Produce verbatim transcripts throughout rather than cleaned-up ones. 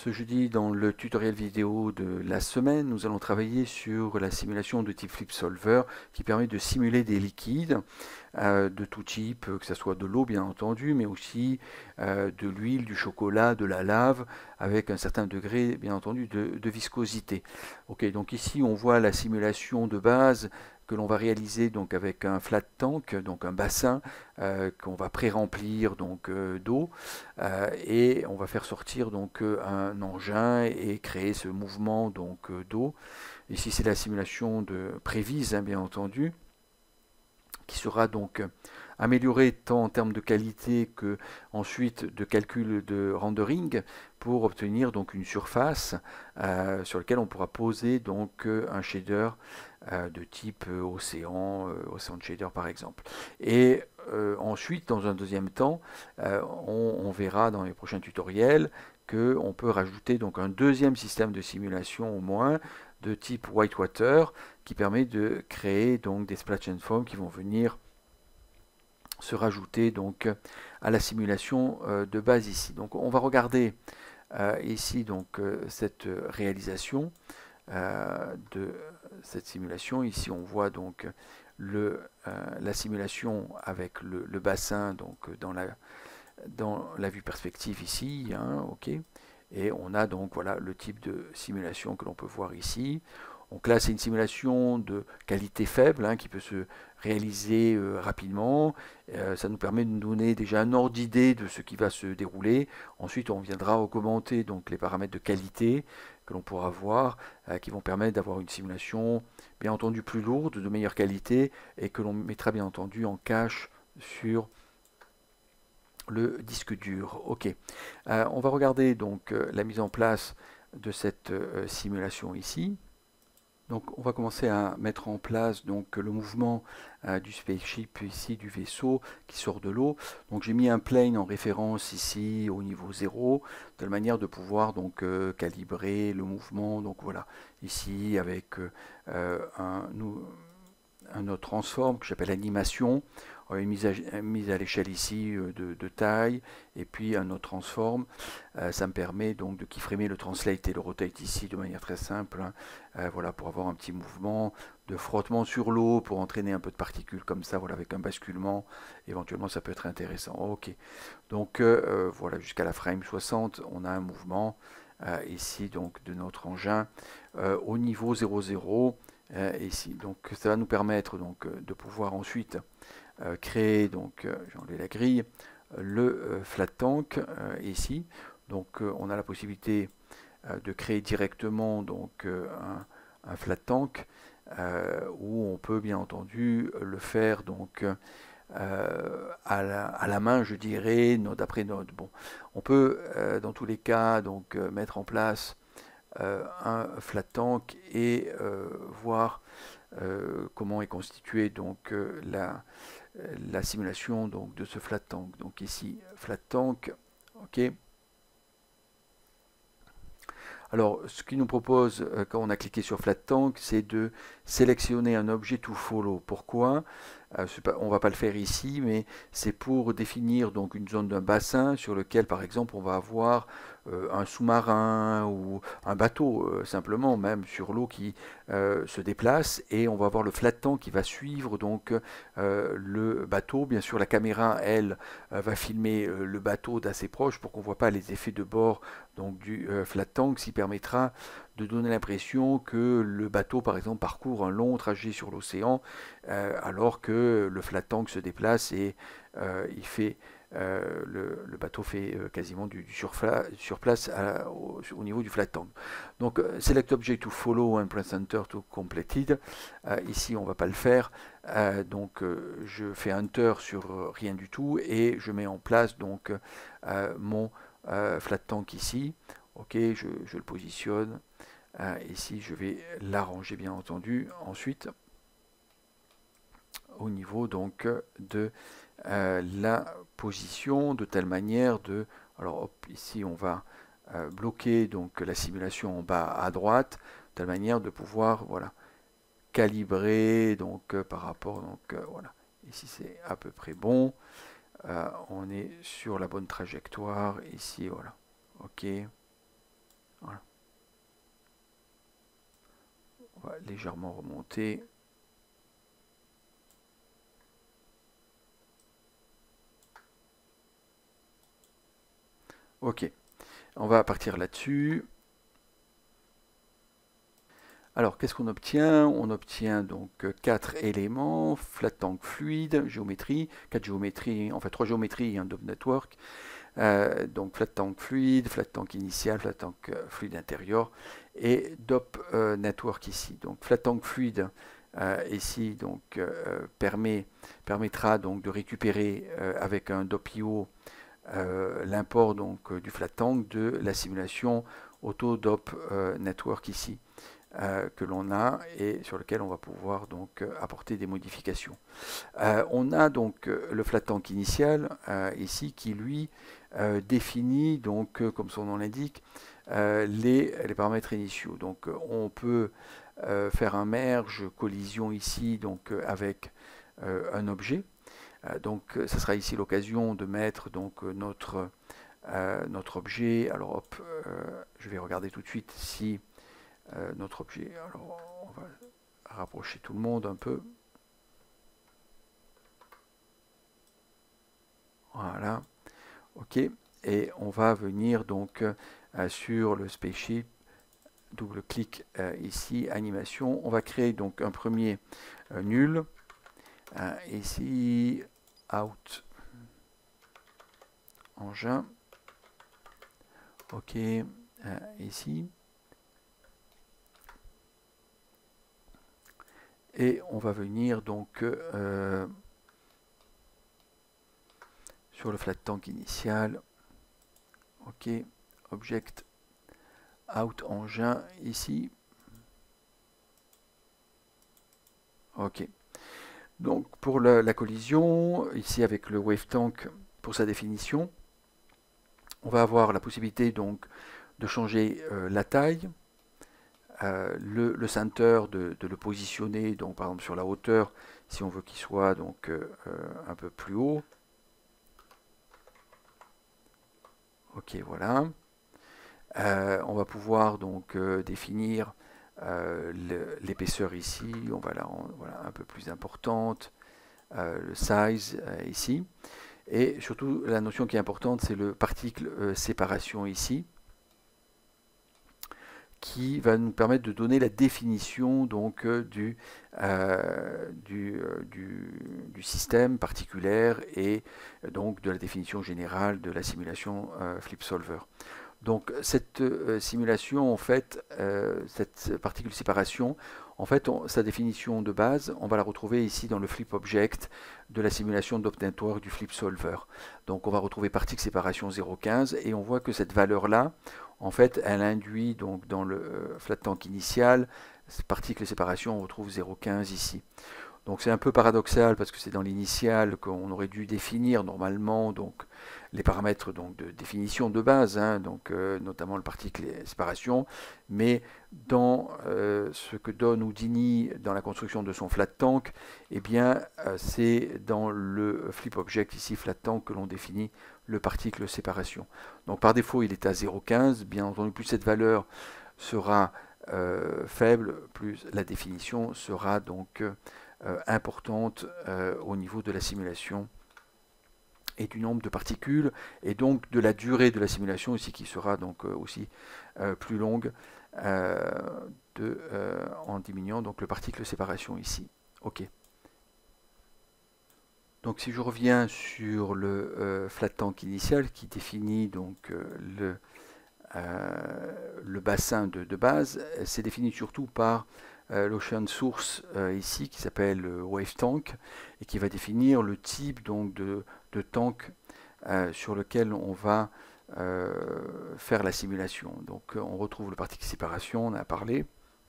Ce jeudi, dans le tutoriel vidéo de la semaine, nous allons travailler sur la simulation de type Flip Solver qui permet de simuler des liquides euh, de tout type, que ce soit de l'eau bien entendu, mais aussi euh, de l'huile, du chocolat, de la lave, avec un certain degré bien entendu de, de viscosité. Ok, donc ici on voit la simulation de base que l'on va réaliser donc avec un flat tank, donc un bassin euh, qu'on va pré-remplir donc euh, d'eau euh, et on va faire sortir donc euh, un engin et créer ce mouvement donc euh, d'eau. Ici c'est la simulation de prévise hein, bien entendu, qui sera donc améliorée tant en termes de qualité que ensuite de calcul de rendering pour obtenir donc une surface euh, sur laquelle on pourra poser donc euh, un shader euh, de type euh, océan, euh, océan shader par exemple. Et euh, ensuite, dans un deuxième temps, euh, on, on verra dans les prochains tutoriels qu'on peut rajouter donc un deuxième système de simulation au moins de type whitewater qui permet de créer donc des splash and foam qui vont venir se rajouter donc à la simulation euh, de base ici. Donc on va regarder euh, ici donc euh, cette réalisation euh, de cette simulation. Ici on voit donc le, euh, la simulation avec le, le bassin donc dans la, dans la vue perspective ici, hein, ok. Et on a donc voilà le type de simulation que l'on peut voir ici. Donc là, c'est une simulation de qualité faible hein, qui peut se réaliser euh, rapidement. Euh, ça nous permet de nous donner déjà un ordre d'idée de ce qui va se dérouler. Ensuite, on viendra augmenter donc les paramètres de qualité que l'on pourra voir, euh, qui vont permettre d'avoir une simulation bien entendu plus lourde, de meilleure qualité, et que l'on mettra bien entendu en cache sur le disque dur. Ok. Euh, on va regarder donc euh, la mise en place de cette euh, simulation ici. Donc on va commencer à mettre en place donc le mouvement euh, du spaceship ici, du vaisseau qui sort de l'eau. Donc j'ai mis un plane en référence ici au niveau zéro, de telle manière de pouvoir donc euh, calibrer le mouvement. Donc voilà, ici avec euh, un, nous, un autre transform que j'appelle animation, une mise à, une mise à l'échelle ici de, de taille, et puis un autre transform. Euh, ça me permet donc de keyframer le translate et le rotate ici de manière très simple, hein. Euh, voilà, pour avoir un petit mouvement de frottement sur l'eau, pour entraîner un peu de particules comme ça, voilà, avec un basculement, éventuellement ça peut être intéressant. Ok, donc euh, voilà, jusqu'à la frame soixante, on a un mouvement euh, ici donc de notre engin euh, au niveau zéro zéro. Euh, ici. Donc ça va nous permettre donc de pouvoir ensuite euh, créer, donc euh, j'ai enlevé la grille, le euh, flat tank euh, ici. Donc euh, on a la possibilité euh, de créer directement donc euh, un, un flat tank euh, où on peut bien entendu le faire donc euh, à, la, à la main, je dirais, node après node. Bon, on peut euh, dans tous les cas donc euh, mettre en place Euh, un flat tank et euh, voir euh, comment est constituée donc euh, la, la simulation donc de ce flat tank. Donc ici flat tank, ok. Alors ce qu'il nous propose euh, quand on a cliqué sur flat tank, c'est de sélectionner un objet to follow. Pourquoi? Euh, on ne va pas le faire ici, mais c'est pour définir donc une zone d'un bassin sur lequel, par exemple, on va avoir euh, un sous-marin ou un bateau, euh, simplement, même sur l'eau qui euh, se déplace, et on va avoir le flat tank qui va suivre donc euh, le bateau. Bien sûr, la caméra, elle, euh, va filmer euh, le bateau d'assez proche pour qu'on ne voit pas les effets de bord donc du euh, flat tank, ce qui permettra de donner l'impression que le bateau, par exemple, parcourt un long trajet sur l'océan, euh, alors que le flat tank se déplace et euh, il fait, euh, le, le, bateau fait euh, quasiment du, du sur place à, au, au niveau du flat tank. Donc, euh, select object to follow and press enter to completed. Euh, ici, on ne va pas le faire. Euh, donc, euh, je fais enter sur euh, rien du tout et je mets en place donc euh, mon euh, flat tank ici. Ok, je, je le positionne. Euh, ici, je vais l'arranger bien entendu. Ensuite, au niveau donc de euh, la position, de telle manière de... Alors hop, ici, on va euh, bloquer donc la simulation en bas à droite, de telle manière de pouvoir voilà calibrer donc euh, par rapport donc euh, voilà. Ici, c'est à peu près bon. Euh, on est sur la bonne trajectoire. Ici, voilà. Ok. Voilà. On va légèrement remonter. Ok, on va partir là-dessus. Alors, qu'est-ce qu'on obtient? On obtient donc quatre éléments, flat tank fluide, géométrie, quatre géométries, enfin trois géométries et un dop network. Euh, donc flat tank fluide, flat tank initial, flat tank euh, fluide intérieur et dop euh, network ici. Donc flat tank fluide euh, ici donc euh, permet, permettra donc de récupérer euh, avec un dop I O euh, l'import donc du flat tank de la simulation auto dop euh, network ici. Euh, que l'on a et sur lequel on va pouvoir donc euh, apporter des modifications. Euh, on a donc euh, le flat tank initial euh, ici qui lui euh, définit donc euh, comme son nom l'indique euh, les, les paramètres initiaux. Donc euh, on peut euh, faire un merge collision ici donc euh, avec euh, un objet. Euh, donc ça sera ici l'occasion de mettre donc notre euh, notre objet. Alors hop, euh, je vais regarder tout de suite si euh, notre objet, alors on va rapprocher tout le monde un peu. Voilà, ok. Et on va venir donc euh, sur le spaceship, double-clic euh, ici, animation. On va créer donc un premier euh, nul. Euh, ici, out, engin. Ok, euh, ici. Et on va venir donc euh, sur le flat tank initial. Ok, object out engin ici. Ok. Donc pour la, la collision, ici avec le wave tank pour sa définition, on va avoir la possibilité donc de changer euh, la taille, euh, le, le center de, de, le positionner donc par exemple sur la hauteur si on veut qu'il soit donc euh, un peu plus haut. Ok, voilà. Euh, on va pouvoir donc euh, définir euh, l'épaisseur ici, on va la rendre voilà, un peu plus importante, euh, le size euh, ici, et surtout la notion qui est importante c'est le particle euh, séparation ici, qui va nous permettre de donner la définition donc euh, du, euh, du, euh, du, du, système particulier et euh, donc de la définition générale de la simulation euh, flip solver. Donc cette euh, simulation, en fait, euh, cette particule séparation, en fait, on, sa définition de base, on va la retrouver ici dans le flip object de la simulation d'Op Network du flip solver. Donc on va retrouver particule séparation zéro virgule quinze et on voit que cette valeur-là, en fait, elle induit donc dans le euh, flat tank initial, cette particule séparation, on retrouve zéro virgule quinze ici. Donc c'est un peu paradoxal parce que c'est dans l'initial qu'on aurait dû définir normalement donc les paramètres donc, de définition de base, hein, donc, euh, notamment le particle et séparation, mais dans euh, ce que donne Houdini dans la construction de son flat tank, eh bien euh, c'est dans le flip object ici flat tank que l'on définit le particle séparation. Donc par défaut il est à zéro virgule quinze, bien entendu plus cette valeur sera euh, faible, plus la définition sera donc Euh, importante euh, au niveau de la simulation et du nombre de particules et donc de la durée de la simulation ici qui sera donc euh, aussi euh, plus longue euh, de, euh, en diminuant donc le particle séparation ici. Ok. Donc si je reviens sur le euh, flat tank initial qui définit donc euh, le, euh, le bassin de, de base, c'est défini surtout par Euh, l'ocean source euh, ici qui s'appelle euh, wave tank et qui va définir le type donc de, de tank euh, sur lequel on va euh, faire la simulation. Donc on retrouve le particule séparation, on en a parlé.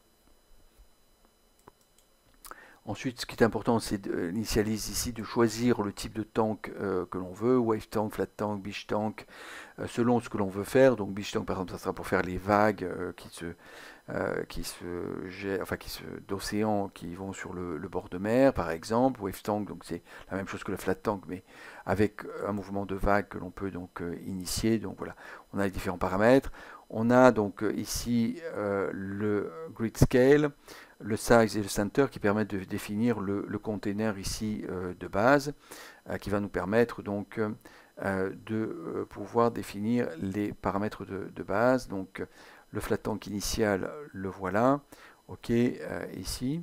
Ensuite, ce qui est important, c'est d'initialiser ici, de choisir le type de tank euh, que l'on veut, wave tank, flat tank, beach tank, euh, selon ce que l'on veut faire. Donc beach tank, par exemple, ça sera pour faire les vagues euh, qui se Euh, qui se enfin qui se d'océans qui vont sur le, le, bord de mer par exemple. Wave tank, donc c'est la même chose que le flat tank mais avec un mouvement de vague que l'on peut donc euh, initier. Donc voilà, on a les différents paramètres. On a donc ici euh, le grid scale, le size et le center qui permettent de définir le, le container ici euh, de base, euh, qui va nous permettre donc euh, de euh, pouvoir définir les paramètres de, de base. Donc le flat tank initial, le voilà. Ok, euh, ici.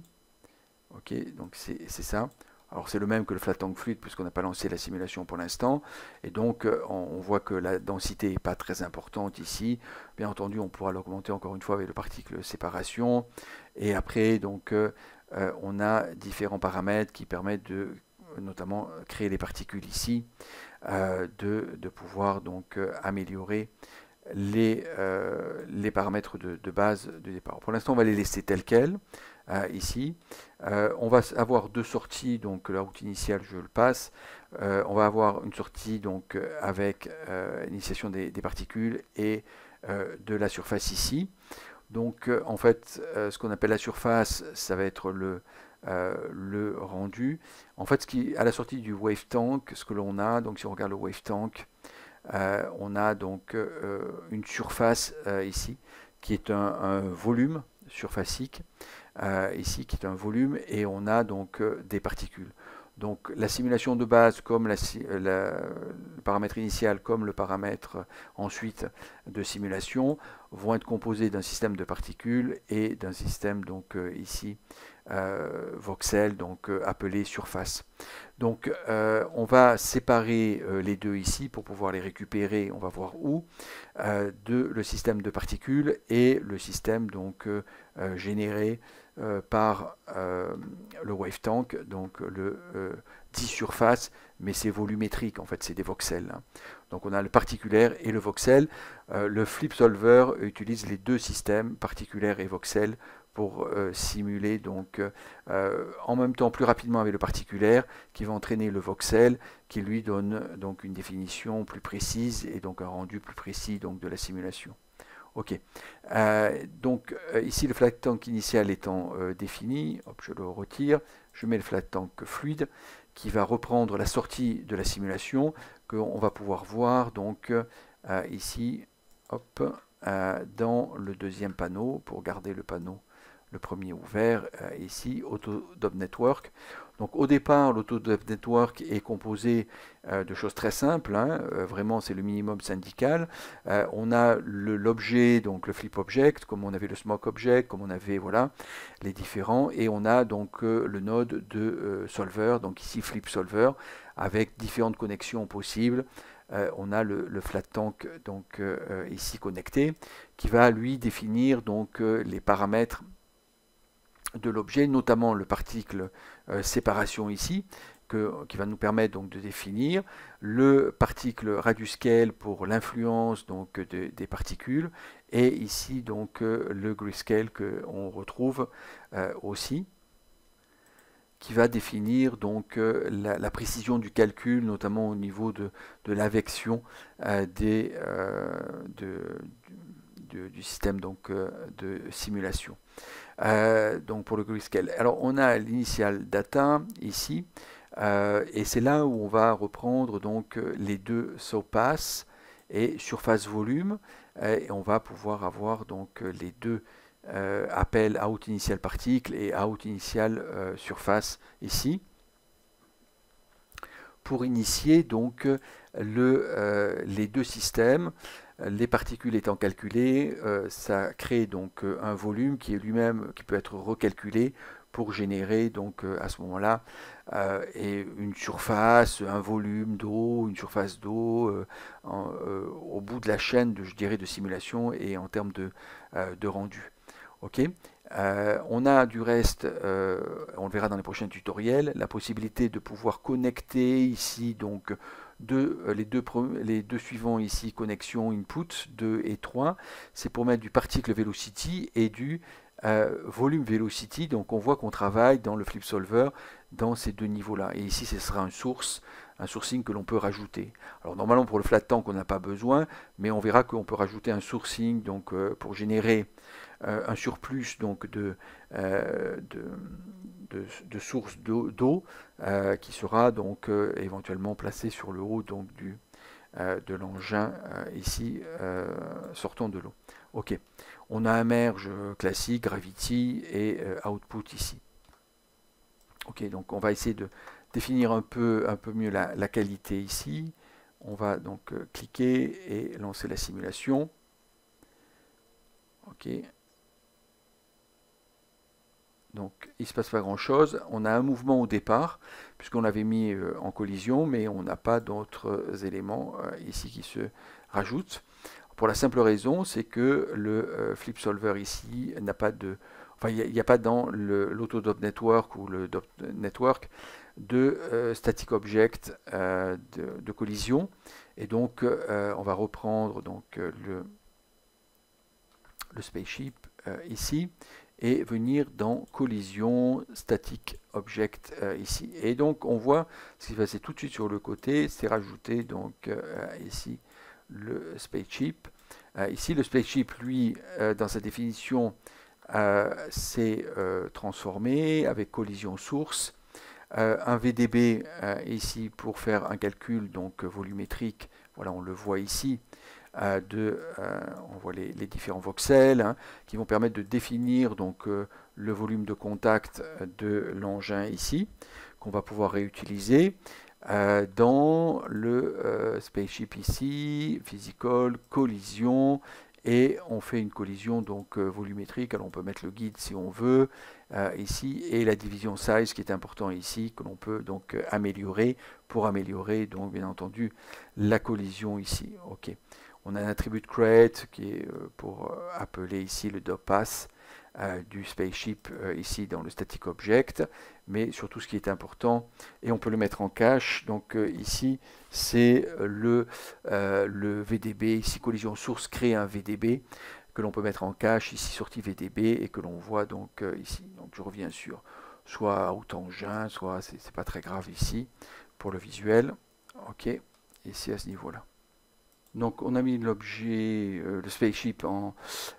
Ok, donc c'est ça. Alors c'est le même que le flat tank fluide puisqu'on n'a pas lancé la simulation pour l'instant. Et donc euh, on, on voit que la densité n'est pas très importante ici. Bien entendu, on pourra l'augmenter encore une fois avec le particle séparation. Et après, donc euh, euh, on a différents paramètres qui permettent de notamment créer les particules ici, euh, de, de pouvoir donc euh, améliorer les, euh, les paramètres de, de base de départ. Pour l'instant, on va les laisser tels quels. Euh, ici. Euh, on va avoir deux sorties, donc la route initiale, je le passe. Euh, on va avoir une sortie donc avec euh, initiation des, des particules et euh, de la surface ici. Donc euh, en fait, euh, ce qu'on appelle la surface, ça va être le, euh, le rendu. En fait, ce qui, à la sortie du wave tank, ce que l'on a, donc si on regarde le wave tank, euh, on a donc euh, une surface euh, ici qui est un, un volume surfacique. Euh, ici qui est un volume et on a donc euh, des particules. Donc la simulation de base comme la, la, le paramètre initial comme le paramètre euh, ensuite de simulation vont être composés d'un système de particules et d'un système donc euh, ici euh, voxel donc euh, appelé surface. Donc euh, on va séparer euh, les deux ici pour pouvoir les récupérer, on va voir où, euh, de le système de particules et le système donc euh, euh, généré euh, par euh, le wave tank, donc le euh, dit surface, mais c'est volumétrique en fait, c'est des voxels. Hein. Donc on a le particulaire et le voxel. Euh, le flip solver utilise les deux systèmes, particulaire et voxel, pour euh, simuler donc euh, en même temps plus rapidement avec le particulaire qui va entraîner le voxel qui lui donne donc une définition plus précise et donc un rendu plus précis donc de la simulation. Ok, euh, donc euh, ici le flat tank initial étant euh, défini, hop, je le retire, je mets le flat tank fluide qui va reprendre la sortie de la simulation qu'on va pouvoir voir donc euh, ici, hop, euh, dans le deuxième panneau pour garder le panneau le premier ouvert euh, ici, Autodob Network. Donc au départ, l'Autodob Network est composé euh, de choses très simples, hein, euh, vraiment c'est le minimum syndical. Euh, on a l'objet, donc le flip object, comme on avait le smoke object, comme on avait voilà les différents, et on a donc euh, le node de euh, solver, donc ici flip solver, avec différentes connexions possibles. Euh, on a le, le flat tank donc euh, ici connecté, qui va lui définir donc euh, les paramètres de l'objet, notamment le particle euh, séparation ici, que, qui va nous permettre donc de définir le particle radius scale pour l'influence donc de, des particules, et ici donc euh, le grayscale que on retrouve euh, aussi, qui va définir donc euh, la, la, précision du calcul, notamment au niveau de, de l'avection euh, des euh, de, du, du système donc euh, de simulation. Euh, donc pour le grayscale. Alors on a l'initial data ici, euh, et c'est là où on va reprendre donc les deux SOPAS et surface volume, et on va pouvoir avoir donc les deux euh, appels out initial particle et out initial euh, surface ici, pour initier donc le, euh, les deux systèmes. Les particules étant calculées, euh, ça crée donc euh, un volume qui est lui-même qui peut être recalculé pour générer donc euh, à ce moment-là euh, et une surface, un volume d'eau, une surface d'eau euh, euh, au bout de la chaîne, de, je dirais, de simulation et en termes de, euh, de rendu. Ok. Euh, on a du reste, euh, on le verra dans les prochains tutoriels, la possibilité de pouvoir connecter ici donc deux, les, deux, les deux suivants ici, connexion input deux et trois, c'est pour mettre du particle velocity et du euh, volume velocity. Donc on voit qu'on travaille dans le flip solver dans ces deux niveaux-là. Et ici, ce sera un source, un sourcing que l'on peut rajouter. Alors normalement pour le flat tank, on n'a pas besoin, mais on verra qu'on peut rajouter un sourcing donc euh, pour générer euh, un surplus donc de, euh, de, de, de source d'eau euh, qui sera donc euh, éventuellement placé sur le haut donc du, euh, de l'engin euh, ici euh, sortant de l'eau. Ok, on a un merge classique, gravity et euh, output ici. Ok, donc on va essayer de définir un peu, un peu mieux la, la qualité ici. On va donc euh, cliquer et lancer la simulation. Ok. Donc il ne se passe pas grand chose. On a un mouvement au départ, puisqu'on l'avait mis euh, en collision, mais on n'a pas d'autres éléments euh, ici qui se rajoutent. Pour la simple raison, c'est que le euh, flip solver ici n'a pas de. Enfin, il n'y a, a pas dans l'Autodop Network ou le Dop Network de euh, static object euh, de, de collision. Et donc, euh, on va reprendre donc, euh, le, le spaceship euh, ici et venir dans collision static object euh, ici. Et donc, on voit ce qui va se passer tout de suite sur le côté, c'est rajouter donc euh, ici le spaceship. Euh, ici, le spaceship, lui, euh, dans sa définition, euh, s'est euh, transformé avec collision source. Euh, un V D B euh, ici pour faire un calcul donc volumétrique. Voilà, on le voit ici. Euh, de, euh, on voit les, les différents voxels hein, qui vont permettre de définir donc euh, le volume de contact de l'engin ici qu'on va pouvoir réutiliser. Euh, dans le euh, spaceship ici, physical, collision, et on fait une collision donc euh, volumétrique. Alors on peut mettre le guide si on veut euh, ici, et la division size qui est important ici, que l'on peut donc euh, améliorer pour améliorer donc bien entendu la collision ici. Ok. On a un attribut create qui est euh, pour euh, appeler ici le doppass euh, du spaceship euh, ici dans le static object, mais surtout ce qui est important, et on peut le mettre en cache, donc euh, ici c'est le, euh, le V D B, ici collision source crée un V D B que l'on peut mettre en cache, ici sortie V D B, et que l'on voit donc euh, ici. Donc je reviens sur soit out engin, soit c'est pas très grave ici pour le visuel. Ok, ici à ce niveau-là. Donc on a mis l'objet, euh, le spaceship en,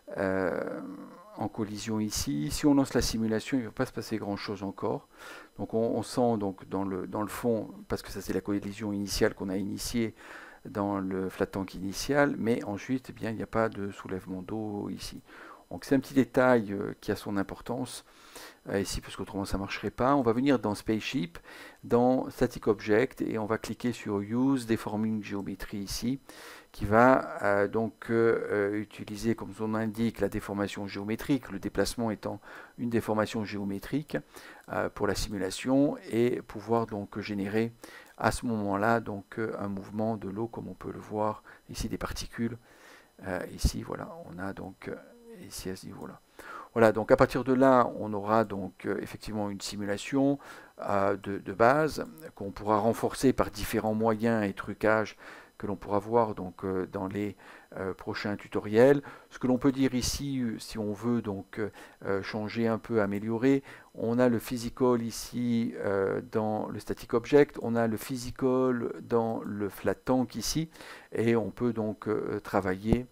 euh, en collision ici. Si on lance la simulation, il ne va pas se passer grand chose encore. Donc on, on sent donc dans le, dans le fond, parce que ça c'est la collision initiale qu'on a initiée dans le flat tank initial, mais ensuite eh bien, il n'y a pas de soulèvement d'eau ici. Donc c'est un petit détail euh, qui a son importance euh, ici, parce qu'autrement ça ne marcherait pas. On va venir dans Spaceship, dans Static Object, et on va cliquer sur Use Deforming Geometry ici, qui va euh, donc euh, utiliser, comme son nom indique, la déformation géométrique, le déplacement étant une déformation géométrique euh, pour la simulation, et pouvoir donc générer à ce moment-là donc un mouvement de l'eau, comme on peut le voir ici, des particules. Euh, ici, voilà, on a donc ici à ce niveau-là. Voilà, donc à partir de là, on aura donc euh, effectivement une simulation euh, de, de base qu'on pourra renforcer par différents moyens et trucages que l'on pourra voir donc euh, dans les euh, prochains tutoriels. Ce que l'on peut dire ici, si on veut donc euh, changer un peu, améliorer, on a le physical ici euh, dans le static object, on a le physical dans le flat tank ici, et on peut donc euh, travailler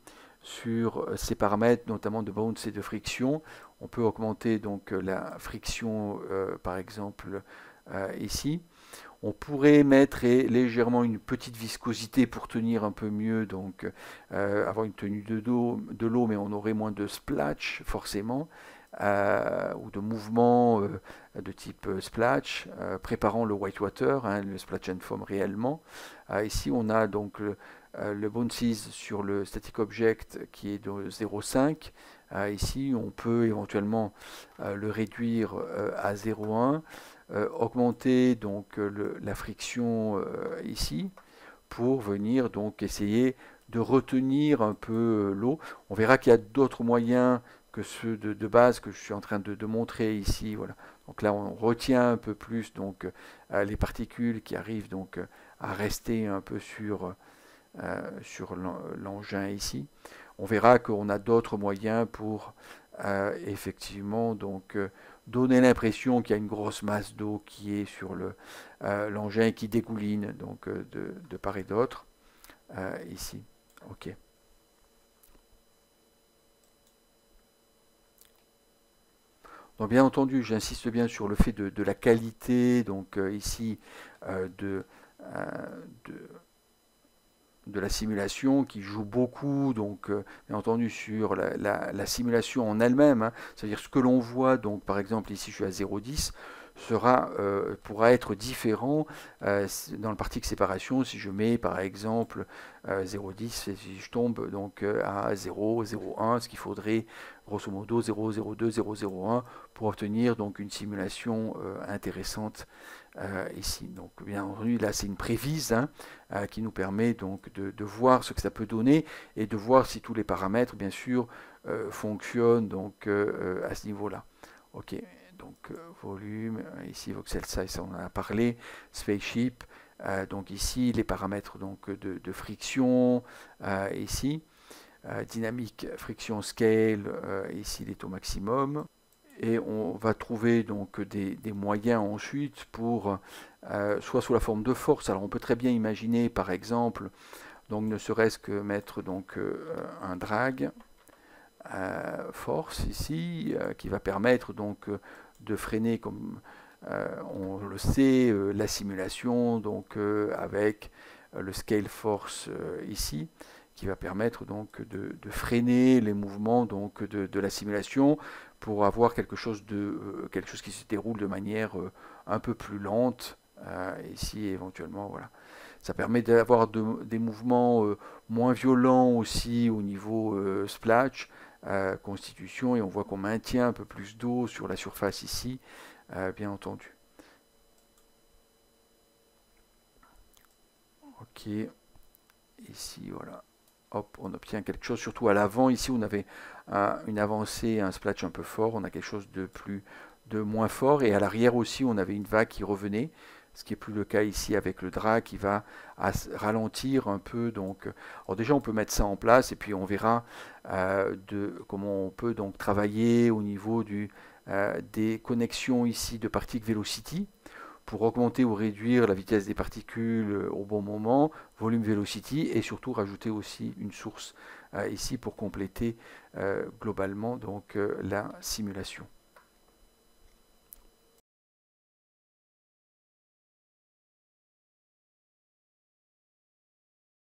sur ces paramètres, notamment de bounce et de friction. On peut augmenter donc la friction, euh, par exemple, euh, ici. On pourrait mettre légèrement une petite viscosité pour tenir un peu mieux, donc euh, avoir une tenue de, de l'eau, mais on aurait moins de splash, forcément, euh, ou de mouvement euh, de type splash, euh, préparant le whitewater, hein, le splash and foam réellement. Euh, ici, on a donc le, euh, le bounces sur le static object qui est de zéro virgule cinq. Euh, ici, on peut éventuellement euh, le réduire euh, à zéro virgule un. Euh, augmenter donc le, la friction euh, ici pour venir donc essayer de retenir un peu l'eau. On verra qu'il y a d'autres moyens que ceux de, de base que je suis en train de, de montrer ici. Voilà. Donc là, on retient un peu plus donc euh, les particules qui arrivent donc à rester un peu sur euh, sur l'engin ici. On verra qu'on a d'autres moyens pour euh, effectivement donc euh, donner l'impression qu'il y a une grosse masse d'eau qui est sur l'engin euh, et qui dégouline donc euh, de, de part et d'autre euh, ici. Ok. Donc bien entendu, j'insiste bien sur le fait de, de la qualité donc euh, ici euh, de, euh, de de la simulation qui joue beaucoup, donc euh, bien entendu sur la, la, la simulation en elle-même, hein. C'est-à-dire ce que l'on voit, donc par exemple ici je suis à zéro virgule dix, sera, euh, pourra être différent euh, dans le parti de séparation si je mets par exemple euh, zéro virgule dix et si je tombe donc euh, à zéro, zéro virgule un, ce qu'il faudrait grosso modo zéro virgule zéro deux, zéro virgule zéro un pour obtenir donc une simulation euh, intéressante euh, ici. Donc bien entendu là c'est une prévise, hein, euh, qui nous permet donc de, de voir ce que ça peut donner et de voir si tous les paramètres bien sûr euh, fonctionnent donc euh, à ce niveau-là. Ok. Donc euh, volume, ici voxel size, ça on en a parlé, spaceship, euh, donc ici les paramètres donc de, de friction, euh, ici, euh, dynamique, friction scale, euh, ici les taux maximum, et on va trouver donc des, des moyens ensuite pour, euh, soit sous la forme de force, alors on peut très bien imaginer par exemple, donc ne serait-ce que mettre donc euh, un drag, euh, force ici, euh, qui va permettre donc euh, de freiner, comme euh, on le sait, euh, la simulation, donc euh, avec euh, le scale force euh, ici, qui va permettre donc de, de freiner les mouvements donc de, de, la simulation pour avoir quelque chose de euh, quelque chose qui se déroule de manière euh, un peu plus lente. Euh, ici éventuellement voilà. Ça permet d'avoir de, des mouvements euh, moins violents aussi au niveau euh, splash, euh, constitution, et on voit qu'on maintient un peu plus d'eau sur la surface ici, euh, bien entendu. Ok, ici voilà, hop, on obtient quelque chose, surtout à l'avant, ici on avait un, une avancée, un splash un peu fort, on a quelque chose de plus, de moins fort, et à l'arrière aussi on avait une vague qui revenait, ce qui n'est plus le cas ici avec le drag qui va ralentir un peu. Donc, alors déjà on peut mettre ça en place et puis on verra euh, de comment on peut donc travailler au niveau du, euh, des connexions ici de particle velocity pour augmenter ou réduire la vitesse des particules au bon moment, volume velocity, et surtout rajouter aussi une source euh, ici pour compléter euh, globalement donc euh, la simulation.